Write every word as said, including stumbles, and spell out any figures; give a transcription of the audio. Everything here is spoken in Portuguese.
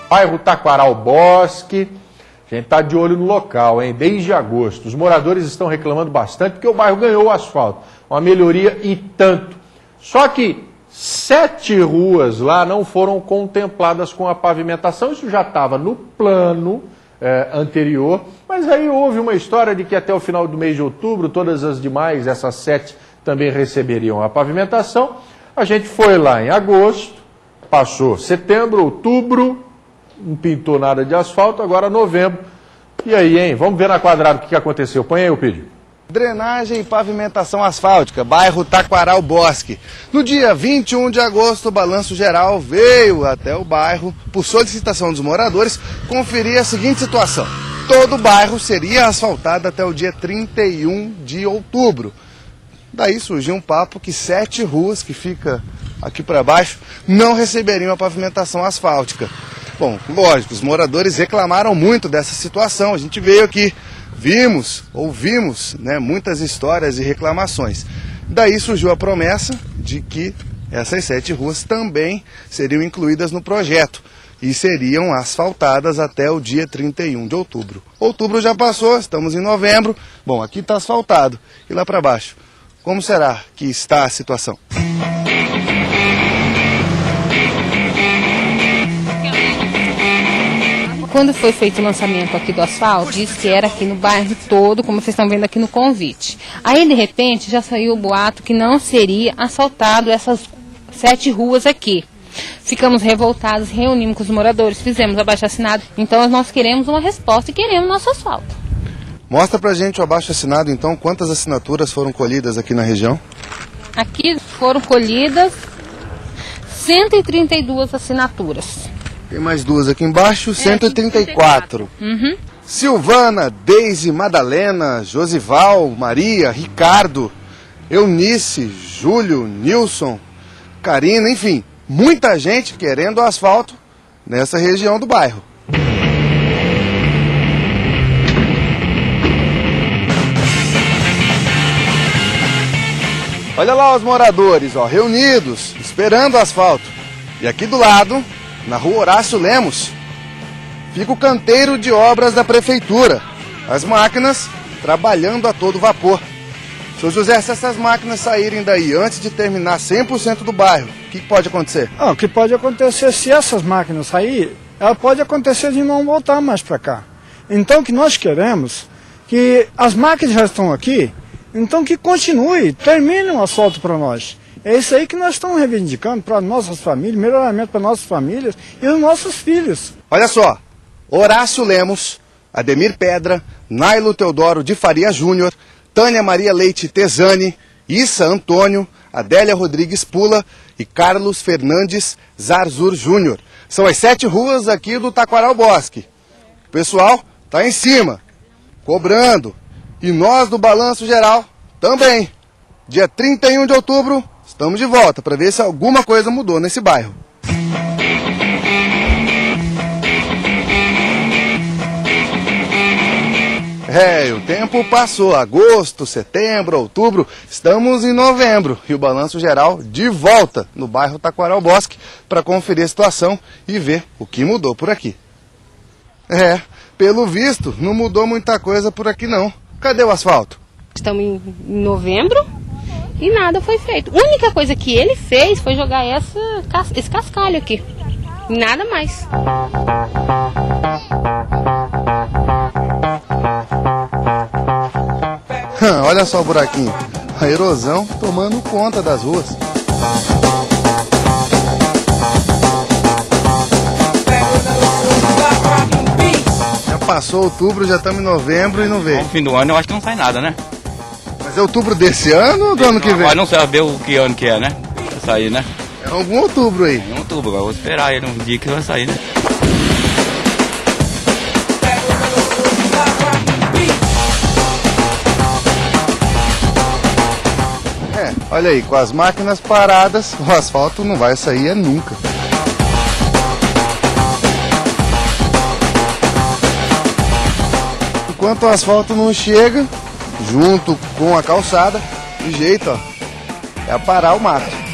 Bairro Taquaral Bosque. A gente está de olho no local, hein? Desde agosto. Os moradores estão reclamando bastante porque o bairro ganhou o asfalto. Uma melhoria e tanto. Só que sete ruas lá não foram contempladas com a pavimentação. Isso já estava no plano eh, anterior. Mas aí houve uma história de que até o final do mês de outubro, todas as demais, essas sete, também receberiam a pavimentação. A gente foi lá em agosto, passou setembro, outubro, não pintou nada de asfalto, agora novembro. E aí, hein? Vamos ver na quadrada o que aconteceu. Põe aí o pedido. Drenagem e pavimentação asfáltica, bairro Taquaral Bosque. No dia vinte e um de agosto, o Balanço Geral veio até o bairro, por solicitação dos moradores, conferir a seguinte situação. Todo o bairro seria asfaltado até o dia trinta e um de outubro. Daí surgiu um papo que sete ruas, que fica aqui para baixo, não receberiam a pavimentação asfáltica. Bom, lógico, os moradores reclamaram muito dessa situação. A gente veio aqui, vimos, ouvimos, né, muitas histórias e reclamações. Daí surgiu a promessa de que essas sete ruas também seriam incluídas no projeto e seriam asfaltadas até o dia trinta e um de outubro. Outubro já passou, estamos em novembro. Bom, aqui está asfaltado. E lá para baixo, como será que está a situação? Quando foi feito o lançamento aqui do asfalto, disse que era aqui no bairro todo, como vocês estão vendo aqui no convite. Aí, de repente, já saiu o boato que não seria asfaltado essas sete ruas aqui. Ficamos revoltados, reunimos com os moradores, fizemos abaixo-assinado. Então, nós queremos uma resposta e queremos nosso asfalto. Mostra pra gente o abaixo-assinado, então, quantas assinaturas foram colhidas aqui na região? Aqui foram colhidas cento e trinta e duas assinaturas. Tem mais duas aqui embaixo, cento e trinta e quatro. Uhum. Silvana, Deise, Madalena, Josival, Maria, Ricardo, Eunice, Júlio, Nilson, Karina, enfim, muita gente querendo asfalto nessa região do bairro. Olha lá os moradores, ó, reunidos, esperando asfalto. E aqui do lado, na rua Horácio Lemos, fica o canteiro de obras da prefeitura. As máquinas trabalhando a todo vapor. Seu José, se essas máquinas saírem daí antes de terminar cem por cento do bairro, o que pode acontecer? Ah, o que pode acontecer, se essas máquinas saírem, ela pode acontecer de não voltar mais para cá. Então o que nós queremos, que as máquinas já estão aqui, então que continue, termine o asfalto para nós. É isso aí que nós estamos reivindicando para nossas famílias, melhoramento para nossas famílias e os nossos filhos. Olha só, Horácio Lemos, Ademir Pedra, Nailo Teodoro de Faria Júnior, Tânia Maria Leite Tesani, Issa Antônio, Adélia Rodrigues Pula e Carlos Fernandes Zarzur Júnior. São as sete ruas aqui do Taquaral Bosque. O pessoal está em cima, cobrando. E nós do Balanço Geral também. Dia trinta e um de outubro, estamos de volta para ver se alguma coisa mudou nesse bairro. É, o tempo passou, agosto, setembro, outubro, estamos em novembro e o Balanço Geral de volta no bairro Taquaral Bosque para conferir a situação e ver o que mudou por aqui. É, pelo visto, não mudou muita coisa por aqui não. Cadê o asfalto? Estamos em novembro e nada foi feito. A única coisa que ele fez foi jogar essa, esse cascalho aqui. Nada mais. Olha só o buraquinho. A erosão tomando conta das ruas. Já passou outubro, já estamos em novembro e não veio. No fim do ano eu acho que não sai nada, né? Mas é outubro desse ano ou do ano que vem? Mas não saber o que ano que é, né? Vai sair, né? É algum outubro aí. Em outubro, eu vou esperar ele um dia que vai sair, né? É, olha aí, com as máquinas paradas, o asfalto não vai sair é nunca. Enquanto o asfalto não chega, junto com a calçada, de jeito, ó, é parar o mato.